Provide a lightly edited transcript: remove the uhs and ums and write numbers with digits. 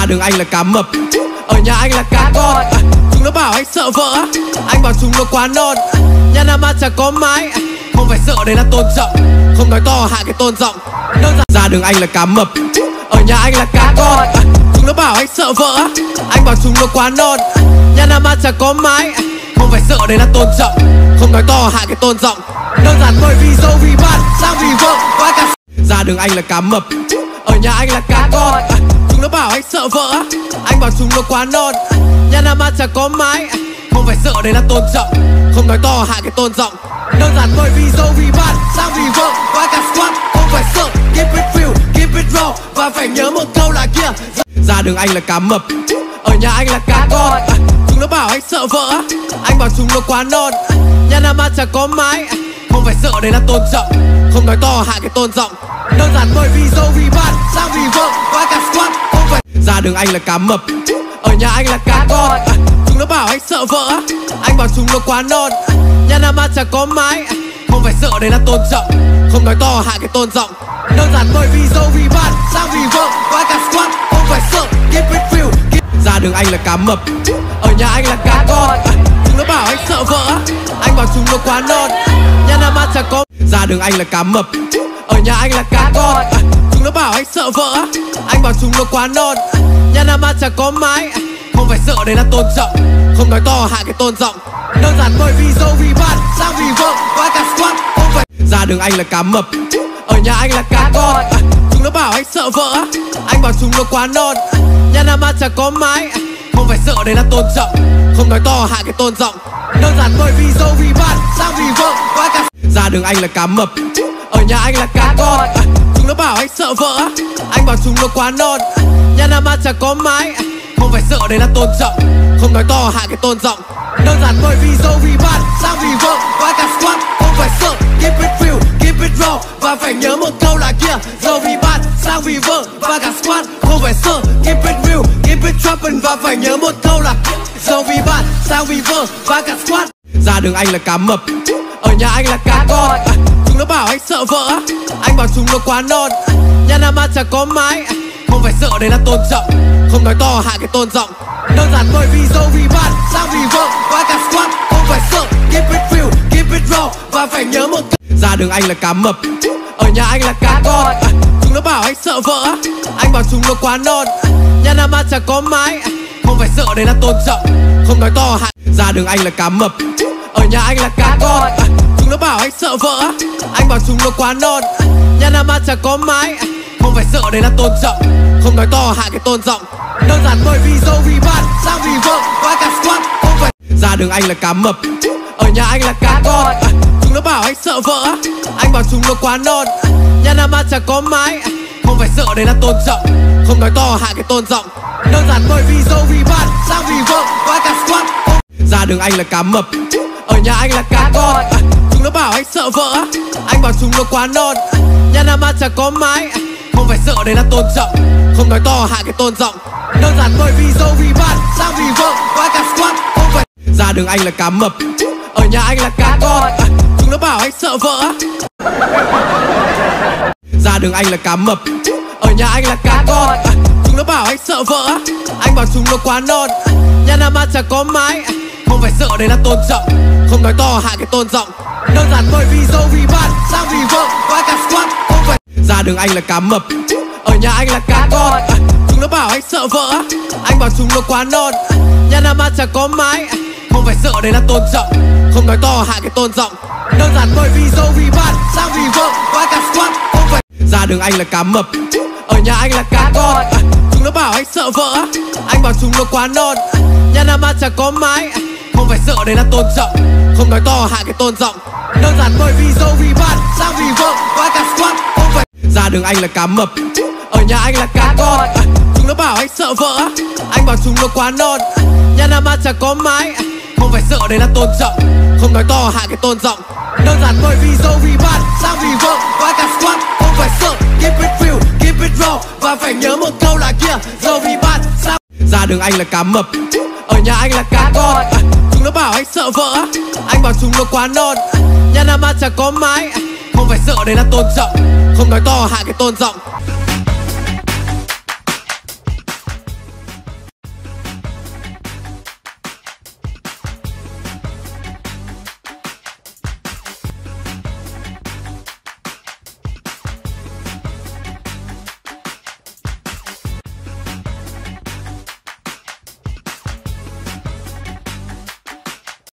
đường anh là cá mập, ở nhà anh là cá con. Chúng nó bảo anh sợ vợ, anh bảo chúng nó quá non. Nhà Nam An chẳng có mái, không phải sợ đấy là tôn trọng. Không nói to hạ cái tôn giọng. Đơn giản ra đường anh là cá mập, ở nhà anh là cá con. Chúng nó bảo anh sợ vợ, anh bảo chúng nó quá non. Nhà Nam An chẳng có mái, không phải sợ đấy là tôn trọng. Không nói to hạ cái tôn giọng. Đơn giản bởi vì dâu vì bạn, sao vì vợ quá cả. Ra đường anh là cá mập, ở nhà anh là cá con. Chúng nó bảo anh sợ vợ, anh bảo chúng nó quá non. Nhà Nam An chẳng có mái, không phải sợ đấy là tôn trọng. Không nói to hạ cái tôn giọng. Đơn giản bởi vì dâu vì bạn, sao vì vợ quá cả squad. Không phải sợ, keep it real, keep it raw. Và phải nhớ một câu là kia. Ra đường anh là cá mập, ở nhà anh là cá con. Chúng nó bảo anh sợ vợ, anh bảo chúng nó quá non. Nhà Nam An chẳng có mái, không phải sợ đấy là tôn trọng. Không nói to hạ cái tôn giọng. Đơn giản bởi vì dâu vì bạn, sao vì vợ quá cả squad. Không phải. Ra đường anh là cá mập, ở nhà anh là cá con. Chúng nó bảo anh sợ vợ, anh bảo chúng nó quá non. Nhà Nam An chẳng có mái, không phải sợ đấy là tôn trọng. Không nói to hạ cái tôn giọng. Đơn giản bởi vì dâu vì bạn, sao vì vợ quá cả squad. Không phải sợ, keep it real. Ra đường anh là cá mập, ở nhà anh là cá con. Chúng nó bảo anh sợ vợ, anh bảo chúng nó quá non. Nhà Nam An chẳng có. Ra đường anh là cá mập, ở nhà anh là cá con. Chúng nó bảo anh sợ vợ, anh bảo chúng nó quá non. Nhà Nam An chẳng có mái, không phải sợ đấy là tôn trọng. Không nói to hạ cái tôn giọng. Đơn giản bởi vì dâu vì bạn, sao vì vợ quá cả squad. Không phải. Ra đường anh là cá mập, ở nhà anh là cá con. Chúng nó bảo anh sợ vợ, anh bảo chúng nó quá non. Nhà Nam An chẳng có mái, không phải sợ đấy là tôn trọng. Không nói to hạ cái tôn giọng. Đơn giản bởi vì dâu vì bạn, sao vì vợ quá cả. Ra đường anh là cá mập, ở nhà anh là cá con. Chúng nó bảo anh sợ vợ, anh bảo chúng nó quá non. Nhà Nam An chẳng có mái, không phải sợ đấy là tôn trọng. Không nói to hạ cái tôn giọng. Đơn giản bởi vì dâu vì bạn, sao vì vợ quá cả squad. Không phải sợ, keep it real, keep it raw. Và phải nhớ một câu là kia. Dâu vì bạn, sao vì vợ và cả squad. Không phải sợ, keep it real, keep it trappin'. Và phải nhớ một câu là dâu vì bạn, sao vì vợ và cả squad. Ra đường anh là cá mập, ở nhà anh là cá con. Chúng nó bảo anh sợ vợ, anh bảo chúng nó quá non. Nhà Nam An chẳng có mái, không phải sợ đấy là tôn trọng. Không nói to hạ cái tôn giọng. Đơn giản bởi vì dâu vì bạn, sao vì vợ quá cả squad. Không phải sợ, keep it real, keep it raw. Và phải nhớ một câu. Ra đường anh là cá mập, ở nhà anh là cá con. Chúng nó bảo anh sợ vợ, anh bảo chúng nó quá non. Nhà Nam An chẳng có mái, không phải sợ đấy là tôn trọng. Không nói to hạ. Ra đường anh là cá mập, ở nhà anh là cá con. Chúng nó bảo anh sợ vợ, anh bảo chúng nó quá non. Nhà Nam An chẳng có mái, không phải sợ đấy là tôn trọng. Không nói to hạ cái tôn giọng. Đơn giản bởi vì dâu vì bạn, sao vì vợ quá cả squad. Không phải. Ra đường anh là cá mập, ở nhà anh là cá con. Chúng nó bảo anh sợ vợ, anh bảo chúng nó quá non. Nhà Nam An chẳng có mái, không phải sợ đấy là tôn trọng. Không nói to hạ cái tôn giọng. Đơn giản bởi vì dâu vì bạn, sao vì vợ quá cả squad. Ra đường anh là cá mập, ở nhà anh là cá con. Chúng nó bảo anh sợ vợ, anh bảo chúng nó quá non. Nhà Nam An chẳng có mái, không phải sợ đấy là tôn trọng. Không nói to hạ cái tôn giọng. Đơn giản bởi vì dâu vì bạn, sao vì vợ quá cả squad. Không phải. Ra đường anh là cá mập, ở nhà anh là cá con. Chúng nó bảo anh sợ vợ. Ra đường anh là cá mập, ở nhà anh là cá con. Chúng nó bảo anh sợ vợ, anh bảo chúng nó quá non. Nhà Nam An chẳng có mái, không phải sợ đấy là tôn trọng. Không nói to hạ cái tôn giọng. Đơn giản bởi vì dâu vì bạn, sao vì vợ quá cả squad. Không phải. Ra đường anh là cá mập, ở nhà anh là cá con. Chúng nó bảo anh sợ vợ, anh bảo chúng nó quá non. Nhà Nam An chẳng có mái, không phải sợ đấy là tôn trọng. Không nói to hạ cái tôn giọng. Đơn giản bởi vì dâu vì bạn, sao vì vợ quá cả squad. Không phải. Ra đường anh là cá mập, ở nhà anh là cá con. Chúng nó bảo anh sợ vợ, anh bảo chúng nó quá non. Nhà Nam An chẳng có mái, không phải sợ đấy là tôn trọng. Không nói to hạ cái tôn giọng. Đơn giản bởi vì dâu vì bạn, sao vì vợ quá cả squad. Không phải. Ra đường anh là cá mập, ở nhà anh là cá con. Chúng nó bảo anh sợ vợ, anh bảo chúng nó quá non. Nhà Nam An chẳng có mái, không phải sợ đấy là tôn trọng. Không nói to hạ cái tôn giọng. Đơn giản bởi vì dâu vì bạn, sao vì vợ quá cả squad. Không phải sợ, keep it real, keep it raw. Và phải nhớ một câu là kia. Dâu vì bạn, sao. Ra đường anh là cá mập, ở nhà anh là cá con. Chúng nó bảo anh sợ vợ, anh bảo chúng nó quá non. Nhà Nam An chẳng có mái, không phải sợ đấy là tôn trọng. Không nói to hạ cái tôn giọng.